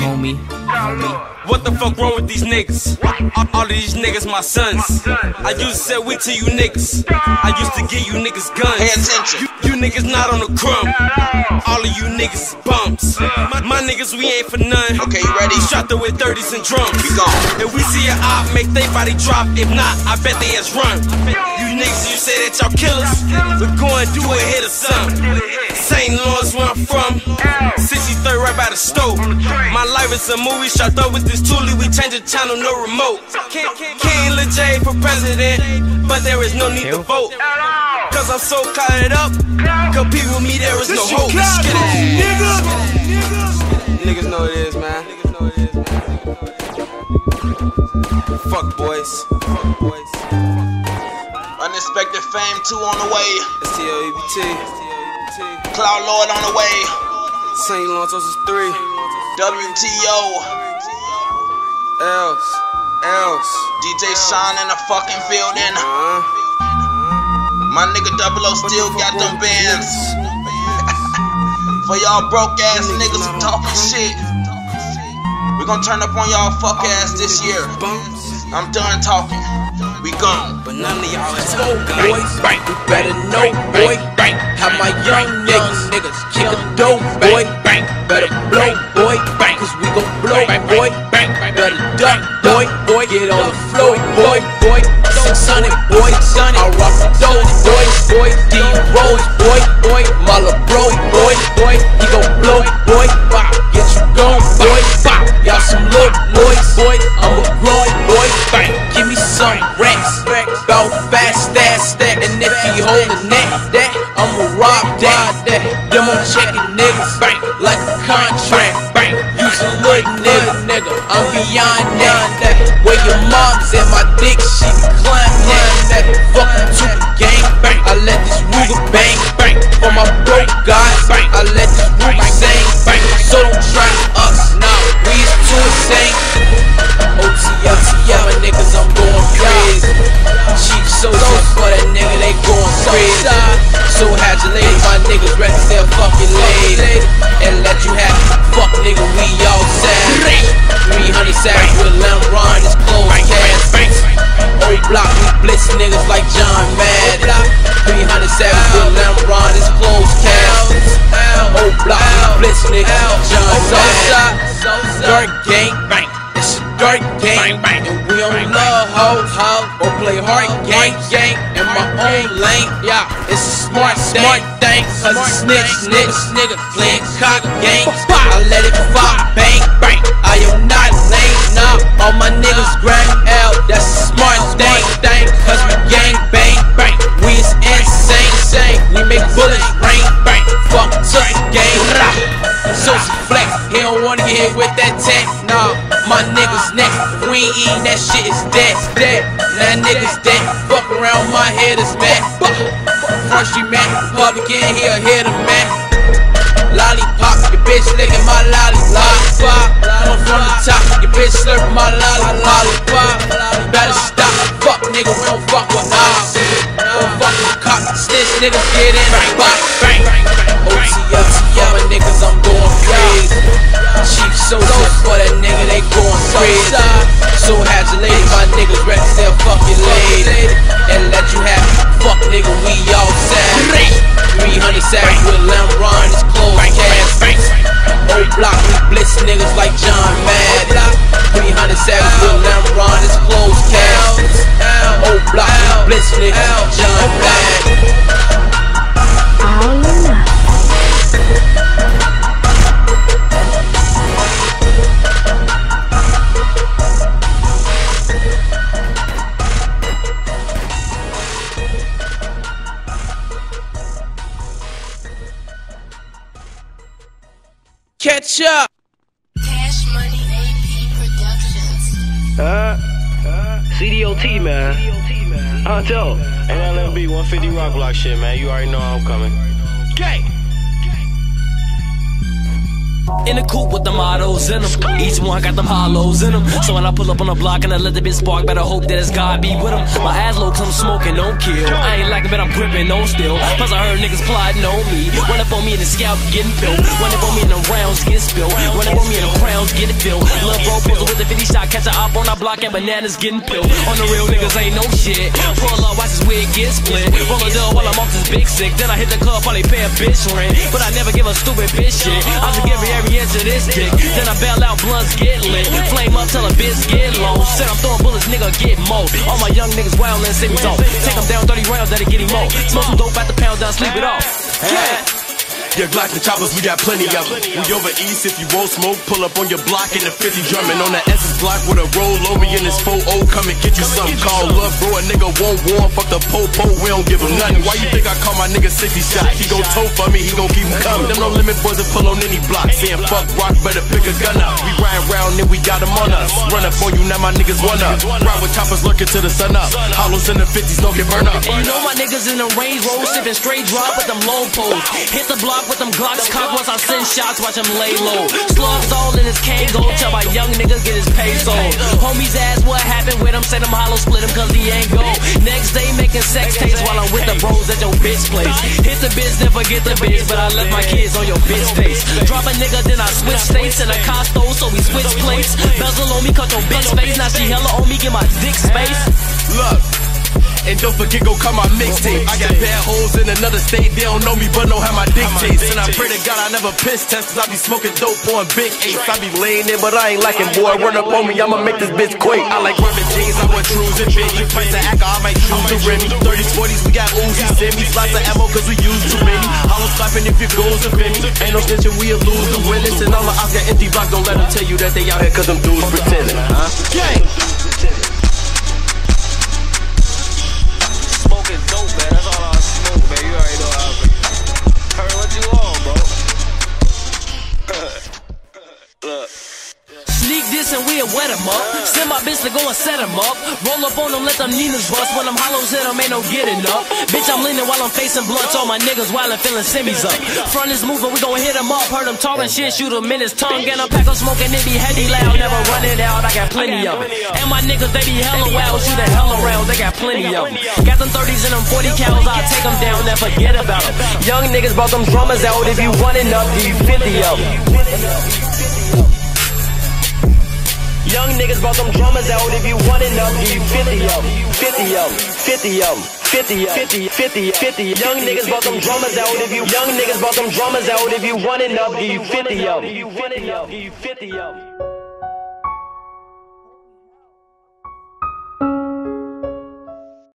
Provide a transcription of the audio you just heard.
homie. What the fuck wrong with these niggas? All of these niggas my sons. I used to sell weed to you niggas. I used to give you niggas guns. Pay attention. You niggas not on the crumb. All of you niggas is bumps. My niggas, we ain't for none. Okay, you ready? Shot there with 30s and drums. We gone. If we see an op, make they body drop. If not, I bet they ass run. You niggas, you say that y'all killers. We're going do a hit or something. St. Lawrence where I'm from. 63rd right by the stove. My life is a movie shot up with this toolie. We change the channel, no remote. King Lil J for president, but there is no need to vote. Cause I'm so caught up. Compete with me, there is no hope. Niggas know it is, man. Fuck boys. Unexpected fame 2 on the way. STLEBT. Cloud Lord on the way. St. Lawrence is 3. WTO. Else. DJ Sean in the fucking building. My nigga Double O still got them bands. For y'all broke ass niggas who talking shit, we gon' turn up on y'all fuck ass this year. I'm done talking. We gone. But none of y'all is boys, you better know, boy. How my young niggas kick a dope, boy. Better blow, boy. Cause we gon' blow, boy. Better duck, boy. Get on the floor, boy. 600, boy. I rock the dope, boy. D Rose, boy. Mala bro, boy. He gon' blow, boy. Get you gone, boy. Y'all some little boys, I'm a grown boy. Give me some racks, bout fast ass stack. And if he hold the neck, that I'ma rob that. Them on checking niggas, like a contract. Use a little nigga, I'm beyond that. Where your mom's and my dick, she climb that. Fuck the Tuka gang, I let this Ruger bang. For my broke guys, I let this Ruger sing. So don't try us, nah, we is too insane. OTL, my niggas, I'm going crazy. Cheap social for that nigga, they going crazy. So had you lady, my niggas ready to their fucking lady. And let you have it, fuck nigga, we all savage. 300 savage with Lamron, it's closed cash. Old block, we blitz niggas like John Madden. 300 savage with Lamron, it's closed cash. Old block, we blitz niggas, John Madden. Dirt gang, it's a dirt gang. And we don't love hoes, or play hard gang. In my own lane, yeah, it's a smart thing. Cause it's nigga playing cock gang. I let it fire, bang. I am not lame, nah. All my niggas grind L, that's a smart thing. Cause we gang bang. We is insane. We make bullets rain. Fuck to the game. So flex, he don't wanna get hit with that tech. Nah, my niggas next. If we ain't eating that shit, it's dead. Now niggas dead. Fuck around, my head is mad. First you man, public in here, hit a man. Lollipop, your bitch licking my lollipop. I'm from the top, your bitch slurping my lollipop. Better stop, fuck nigga, we don't fuck with us. Don't fuck with cops, snitch niggas get in the box. OTL, my niggas, I'm going crazy. Cheap social for that nigga, they going crazy. So had you lady, my niggas ready to their fucking lady. And let you have it, fuck nigga, we all savage. 300 savage with Lamron, it's closed cash. Old block, we blitz niggas like John Madden. 300 savage with Lamron, it's closed cash. Old block, we blitz niggas, John Madden. Catch up. Cash Money AP Productions. CDOT, man. Dope. NLMB 150 Rock Block shit, man. You already know I'm coming. Gang. In the coupe with the mottos in them. Each one got them hollows in them. So when I pull up on the block and I let the bitch spark, better hope that it's God be with them. My ass low cause I'm smoking, don't kill. I ain't lacking, but I'm gripping, no still. Plus I heard niggas plotting on me. Run up on me in the scalp, getting filled. Run up on me in the rounds, get spilled. Run up on me in the crowns, get it filled. Lil' bro puzzle with the 50 shot, catch a op on our block and bananas getting peeled. On the real niggas ain't no shit. Pull up, watch his wig get split. Roll a dub while I'm off this big sick. Then I hit the club while they pay a bitch rent. But I never give a stupid bitch shit. I just give her every inch of this dick. Then I bail out, blunts get lit. Flame up till a bitch get low. Said I'm throwing bullets, nigga get mo. All my young niggas wild and say we don't. Take them down 30 rounds, that'll get him mo. Smoke some dope at the pound down, sleep it off. Yeah, Glocks and choppers, we got plenty of them. We over east, if you won't smoke, pull up on your block in the 50 drumming. On the Essence block with a roll over in this 4-0, come and get you something. Call love, bro, a nigga won't warn, fuck the po-po, we don't give him nothing. Why you think I call my nigga 60 shot? He gon' toe for me, he gon' keep him coming. Them no limit boys that pull on any block, saying fuck rock, better pick a gun up. We ride round and we got them on us. Run up on you, now my niggas one up. Ride with choppers lurking till the sun up. Hollows in the 50s, don't get burned up. And you know my niggas in the Range Road, sipping straight drop with them low poles. Hit the block with them Glocks. Once I send shots, watch him lay low. Slugs all in his Kango, tell my young niggas get his peso. Homies ask what happened with him, say them hollow split him cause he ain't go. Next day making sex tapes while I'm with the bros at your bitch place. Hit the bitch, then forget the bitch, but I left my kids on your bitch face. Drop a nigga, then I switch states in a Costo, so we switch plates. Bezel on me, cut your bitch face, now she hella on me, get my dick space. Look. And don't forget, go cut my mixtape. I got bad hoes in another state, they don't know me, but know how my dick tastes. And I pray to God I never piss test, cause I be smoking dope on big apes. I be laying in, but I ain't liking, boy. Run up on me, I'ma make this bitch quake. I like rubbing jeans, I wear trues and Benny. Price of alcohol, I might choose to Remy. 30s, 40s, we got Uzi, semis, lots of ammo, cause we use too many. Hollow clapping if your goals are me. Ain't no snitching, we'll lose the winners. And all the ops got empty blocks, don't let them tell you that they out here cause them dudes pretending. Gang! Dope, man. That's all I smoke, man. You already know how I heard what you on, bro. Look. Sneak this and we'll wet them up. Send my bitch to go and set them up. Roll up on them, let them Ninas bust. When them hollows hit them, ain't no getting up. Bitch, I'm leaning while I'm facing blunts. All my niggas wildin', feeling semis up. Front is moving, we gon' hit him up. Heard him talking shit, shoot him in his tongue. And a pack of smoking, it be heavy loud. Never run it out, I got plenty of it. And my niggas, they be hella wild, shooting hella rounds. They got plenty of them. Got them 30s and them 40 cows, I'll take them down, never forget about them. Young niggas brought them drummers out. If you want enough, give you 50 of them. Young niggas brought them drummers out. If you want enough, give you 50 of them. 50 of them. 50 of them. 50 of them. 50, 50. Young niggas brought them drummers out. If you young niggas brought them drummers out. If you want enough, give you 50 of them. 50 of them.